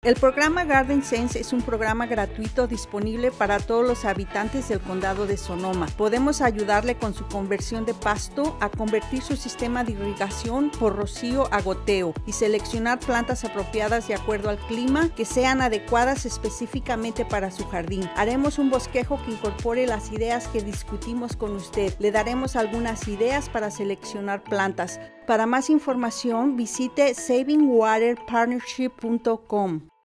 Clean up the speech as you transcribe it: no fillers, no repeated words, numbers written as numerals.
El programa Garden Sense es un programa gratuito disponible para todos los habitantes del condado de Sonoma. Podemos ayudarle con su conversión de pasto a convertir su sistema de irrigación por rocío a goteo y seleccionar plantas apropiadas de acuerdo al clima que sean adecuadas específicamente para su jardín. Haremos un bosquejo que incorpore las ideas que discutimos con usted. Le daremos algunas ideas para seleccionar plantas. Para más información, visite savingwaterpartnership.com.